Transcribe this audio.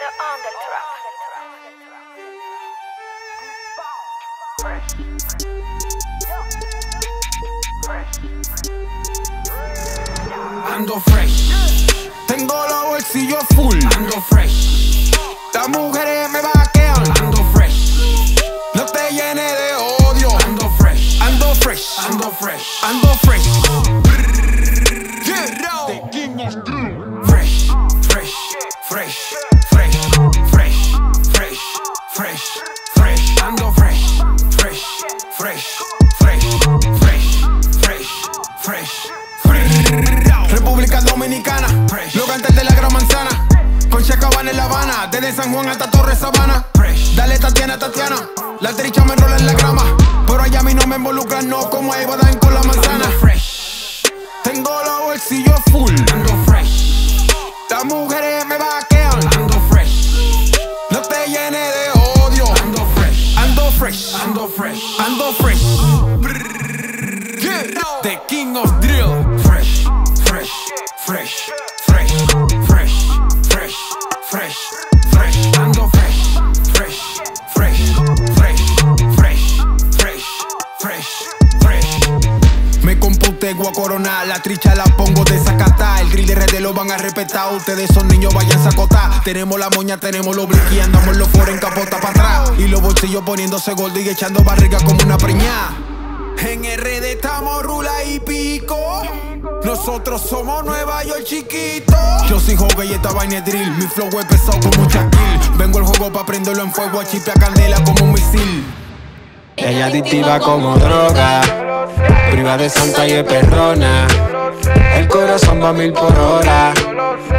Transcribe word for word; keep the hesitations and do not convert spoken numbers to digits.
Sonido on the track. Ando fresh, tengo los bolsillos full. Ando fresh, las mujeres me vaquean. Ando fresh, no te llenes de odio. Ando fresh, ando fresh, ando fresh, ando fresh. Yeah. The king of drill. Fresh, fresh, fresh, fresh, fresh, fresh, fresh, fresh. Ando fresh, fresh, fresh, fresh, fresh, fresh, fresh, fresh. República Dominicana, los cantantes de la gran manzana, con Chacabana en La Habana, desde San Juan hasta Torres Sabana. Dale Tatiana, Tatiana, la tricha me enrola en la grama, pero allá a mí no me involucran, no como a Eva Dan con la manzana. Ando fresh, tengo los bolsillos full. Ando fresh, las mujeres me vaquean. Ando fresh, no te llenes de odio. Ando fresh, ando fresh, ando fresh, ando fresh. Yeah. The king of drill. Fresh, fresh, fresh, fresh, fresh, fresh, fresh, fresh. Ando fresh, fresh, fresh, fresh, fresh, fresh, fresh, fresh. Me computé a coronar, la tricha la pongo de sacatá. El grill de redes lo van a respetar, ustedes son niños, vayan a acotar. Tenemos la moña, tenemos los blicky, andamos los foros en capota para atrás. Y los bolsillos poniéndose gordo y echando barriga como una preñada. En R D estamos rula y pico. Nosotros somos Nueva York chiquito. Yo soy hockey y esta vaina es drill. Mi flow es pesado como un Shaquille. Vengo el juego pa' prenderlo en fuego, a chipea candela como un misil. Ella adictiva como droga, priva de santa y es perrona. El corazón va a mil por hora.